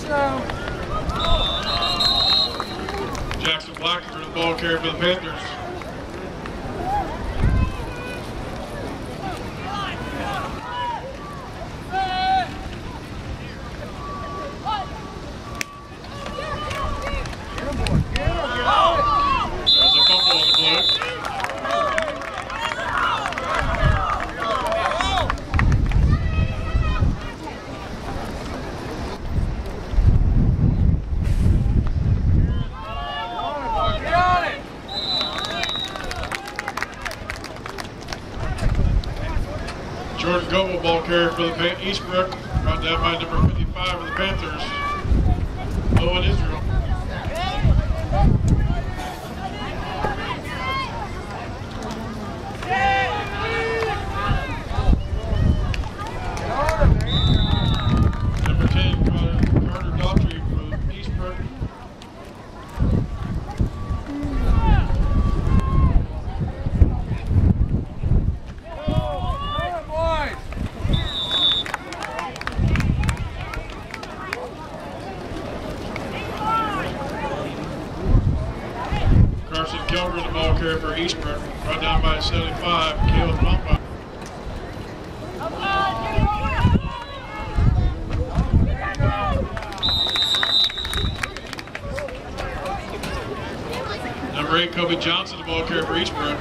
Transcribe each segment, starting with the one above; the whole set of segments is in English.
Jackson Blackford, the ball carrier for the Panthers. There's a fumble on the blue. Jordan Goble, ball carrier for the Eastbrook, brought down by number 55 of the Panthers, Owen Israel. Number 10, Carter Daughtry for Eastbrook. Carson Kilgore, the ball carrier for Eastbrook, brought down by 75, Caleb Lombard. Number 8, Kobe Johnson, the ball carrier for Eastbrook.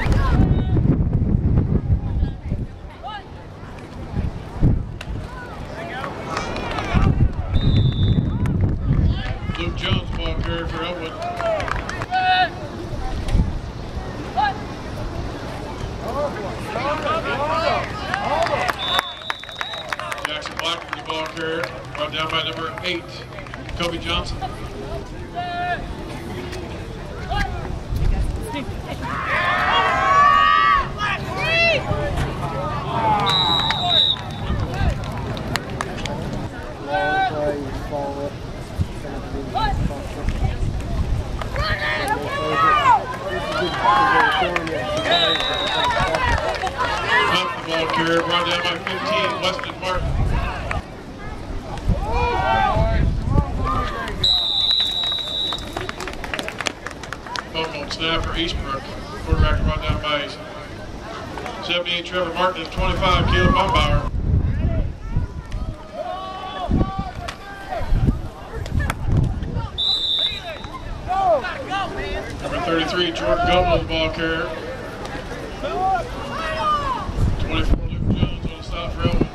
Luke Jones, ball carrier for Elwood. Jackson Blackford, the ball carrier, brought down by number 8, Kobe Johnson. The ball carrier brought down by 15, Weston Martin. Fumble snap for Eastbrook. Quarterback brought down by 78, Trevor Martin, and 25, Caleb Bombauer. Number 33, Jordan Goble, the ball carrier. 24, Luke Jones on the stop for Elwood.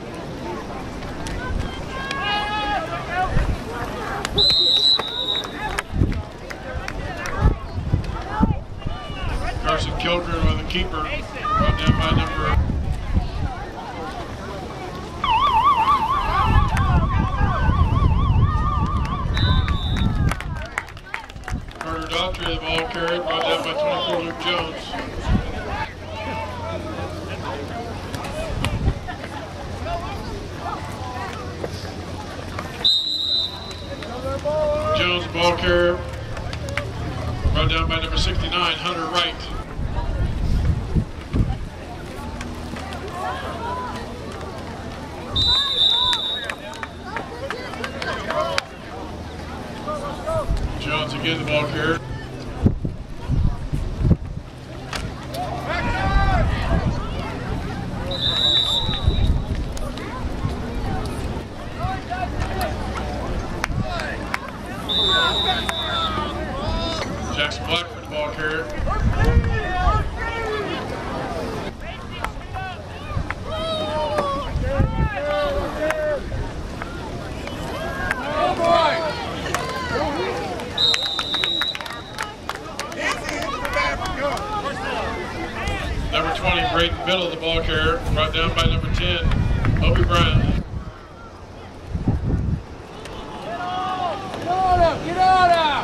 Carson Kilgore with the keeper, brought down by number 'Carter Daughtry, the ball carrier, brought down by 24, Luke Jones. Jones, the ball carrier, brought down by number 69, Hunter Wright. Jones again, the ball carrier. Jackson Blackford, the ball carrier. Number 20, Braden Biddle, the ball carrier, brought down by number 10, Obi Brown. Get on out!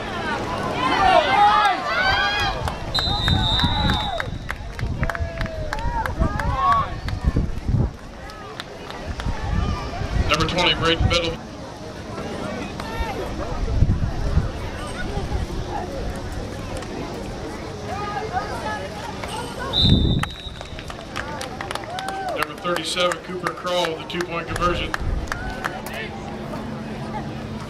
Number 20, Braden Biddle. Number 37, Cooper Kroll with a 2-point conversion.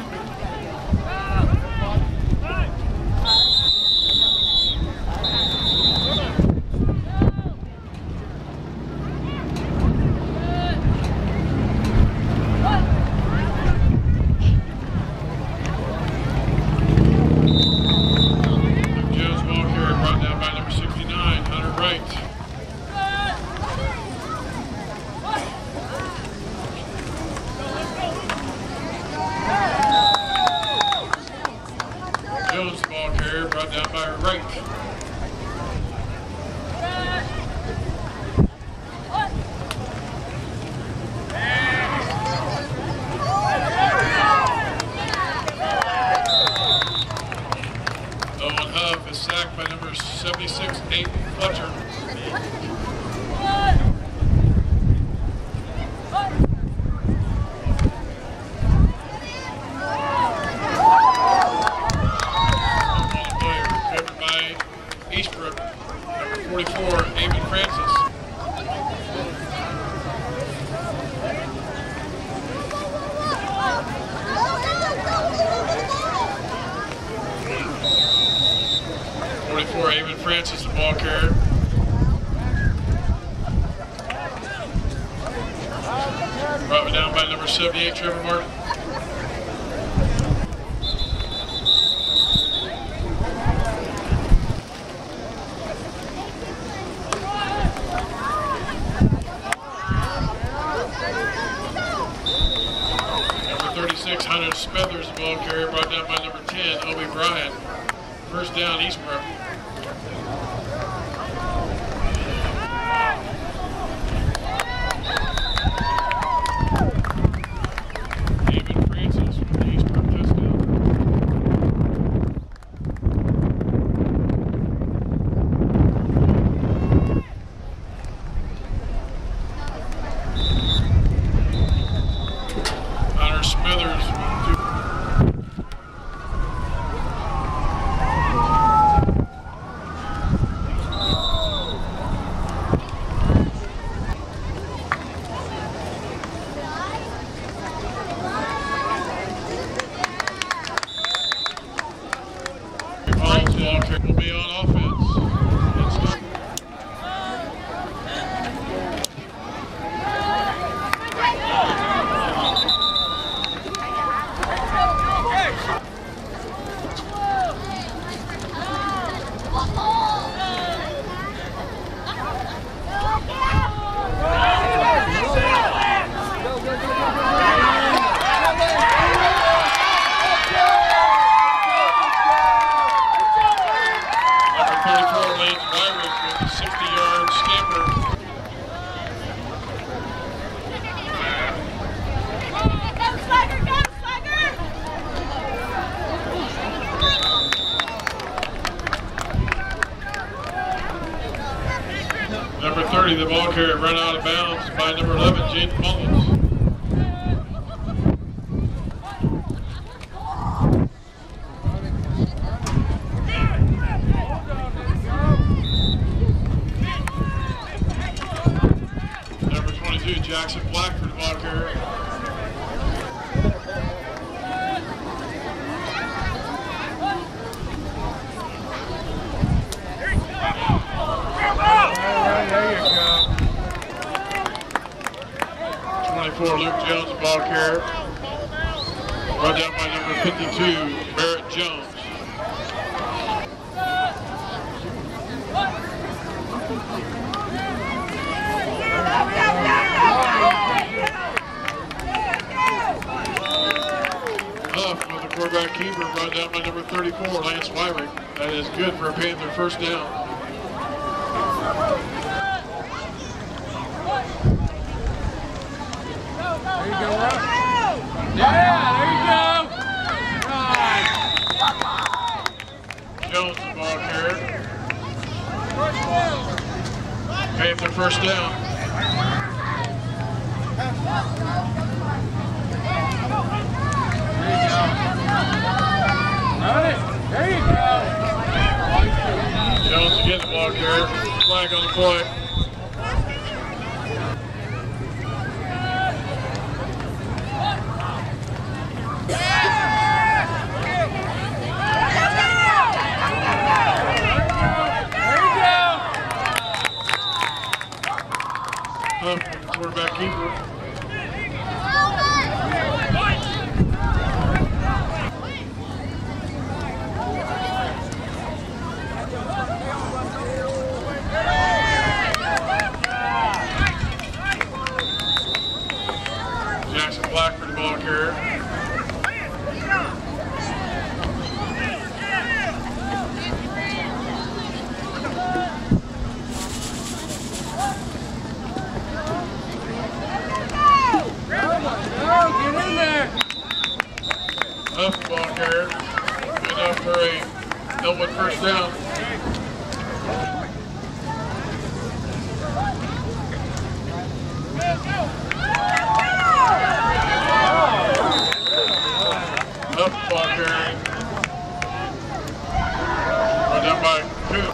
Francis, the ball carrier. Brought down by number 78, Trevor Martin. Number 36, Hunter Smithers, the ball carrier, brought down by number 10, Obi Bryant. First down, Eastbrook. Walker will be on offense. Number 30, the ball carrier, run out of bounds by number 11, Jaden Mullins. Number 22, Jackson Blackford, the ball carrier. Luke Jones, the ball carrier. Brought down by number 52, Barrett Jones. Huff with the quarterback keeper, brought down by number 34, Lance Wyrick. That is good for a Panther first down. There you go, Russ. Yeah, there you go. Jones, the ball carrier. Panther first down. There you go. Run it. There you go. Jones again, the ball carrier. Flag on the play. Quarterback keeper. Jackson Blackford, the ball carrier. Up the ball carrier. Good enough for a Elwood first down. Up the ball carrier. Brought down by Coop.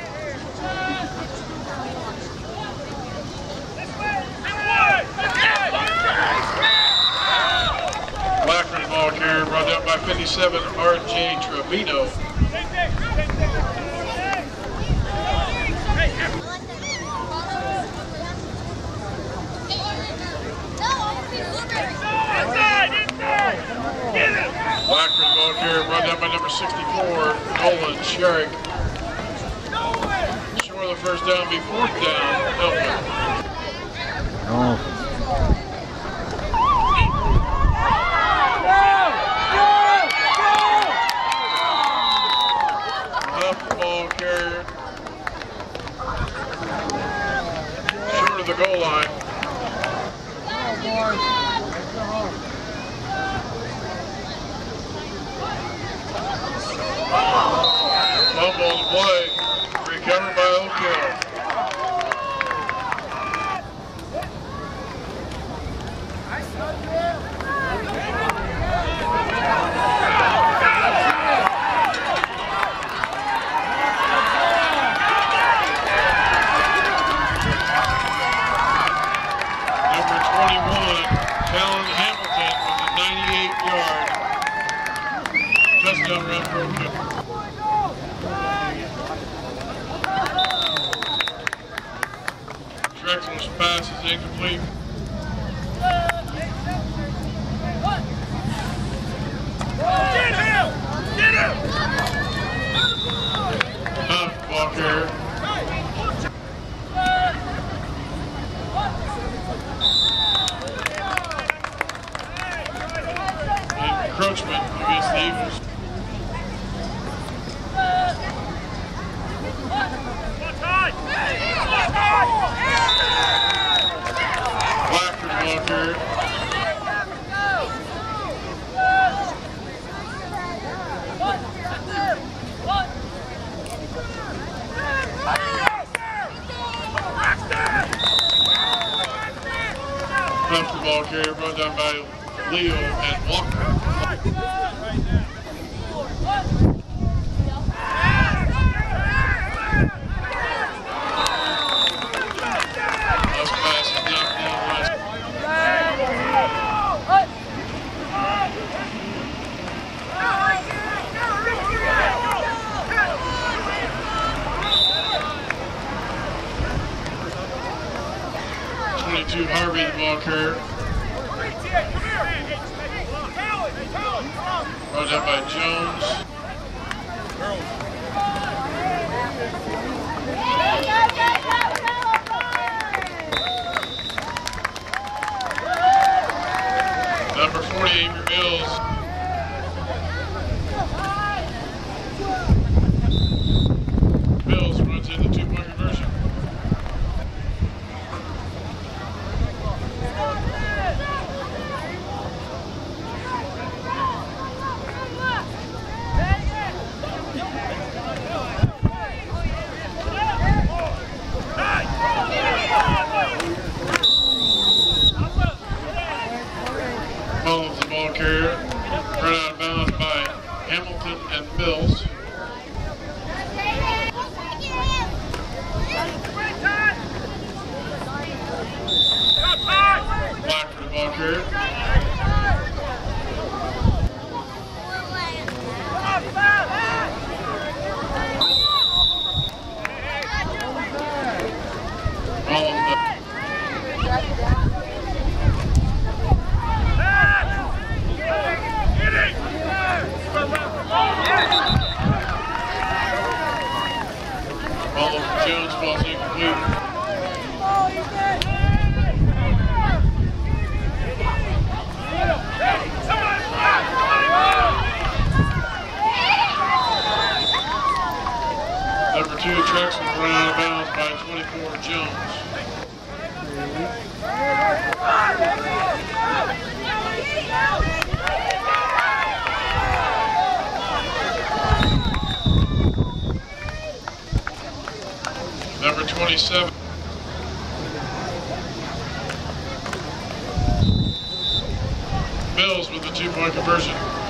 Blackford, ball carrier, brought down by 57, R.J. Trevino. carry brought down by number 64, Nolan Sherrick. Short of the first down, be 4th down, Elkman. Oh. Up the ball carrier. Short of the goal line. Fumble on the play. Recovered by Oak Hill. Number 21, Callan Hamilton with a 98-yard touchdown run for Oak Hill. Drexel's pass is incomplete. Tough ball carrier. Encroachment against the Eagles. Blackford ball carrier. Tough ball carrier brought down by Leo and Walker. Last pass is knocked down last. Harvey, the ball carrier. Brought down by Jones. Number 40, Avery Mills. Mills runs in the 2-point conversion. Follows the ball carrier, run out of bounds by Hamilton and Mills. Black for the ball carrier. Follows the Jones falls incomplete. Number 2, Drexel run out of bounds by 24, Jones. Number 27. Mills with the 2-point conversion.